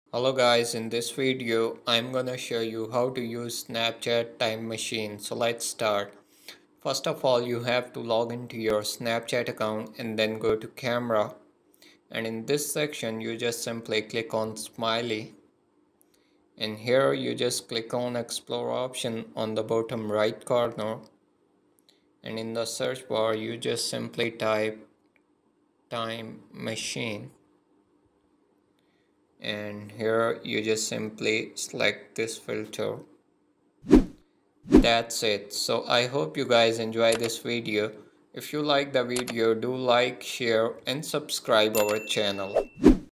Hello guys, in this video I'm gonna show you how to use Snapchat Time Machine. So let's start. First of all, you have to log into your Snapchat account and then go to camera, and in this section you just simply click on smiley, and here you just click on explore option on the bottom right corner, and in the search bar you just simply type time machine, and here you just simply select this filter. That's it. So I hope you guys enjoy this video. If you like the video, do like, share and subscribe our channel.